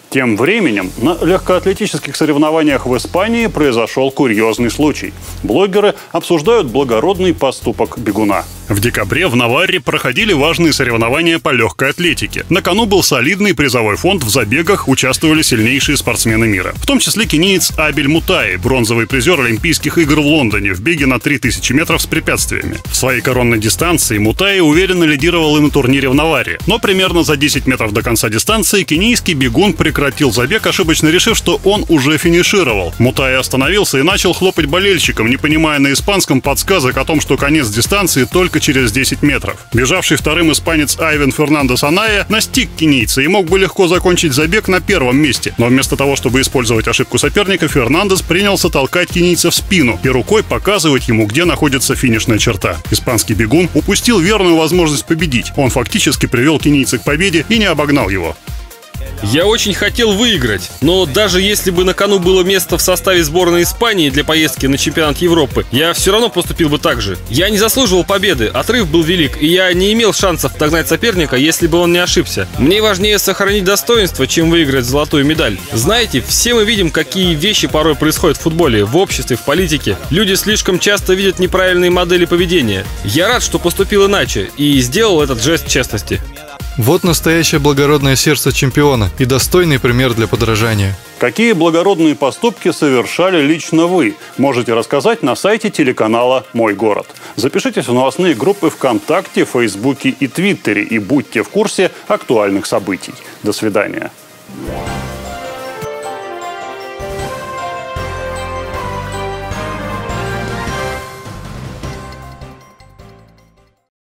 Тем временем на легкоатлетических соревнованиях в Испании произошел курьезный случай. Блогеры обсуждают благородный поступок бегуна. В декабре в Наварре проходили важные соревнования по легкой атлетике. На кону был солидный призовой фонд, в забегах участвовали сильнейшие спортсмены мира. В том числе кениец Абель Мутай, бронзовый призер Олимпийских игр в Лондоне в беге на 3000 метров с препятствиями. В своей коронной дистанции Мутай уверенно лидировал и на турнире в Наварре. Но примерно за 10 метров до конца дистанции кенийский бегун прекратил забег, ошибочно решив, что он уже финишировал. Мутай остановился и начал хлопать болельщикам, не понимая на испанском подсказок о том, что конец дистанции только через 10 метров. Бежавший вторым испанец Айвен Фернандес Аная настиг кенийца и мог бы легко закончить забег на первом месте. Но вместо того, чтобы использовать ошибку соперника, Фернандес принялся толкать кенийца в спину и рукой показывать ему, где находится финишная черта. Испанский бегун упустил верную возможность победить. Он фактически привел кенийца к победе и не обогнал его. Я очень хотел выиграть, но даже если бы на кону было место в составе сборной Испании для поездки на чемпионат Европы, я все равно поступил бы так же. Я не заслуживал победы, отрыв был велик, и я не имел шансов догнать соперника, если бы он не ошибся. Мне важнее сохранить достоинство, чем выиграть золотую медаль. Знаете, все мы видим, какие вещи порой происходят в футболе, в обществе, в политике. Люди слишком часто видят неправильные модели поведения. Я рад, что поступил иначе, и сделал этот жест честности. Вот настоящее благородное сердце чемпиона и достойный пример для подражания. Какие благородные поступки совершали лично вы? Можете рассказать на сайте телеканала «Мой город». Запишитесь в новостные группы ВКонтакте, Фейсбуке и Твиттере и будьте в курсе актуальных событий. До свидания.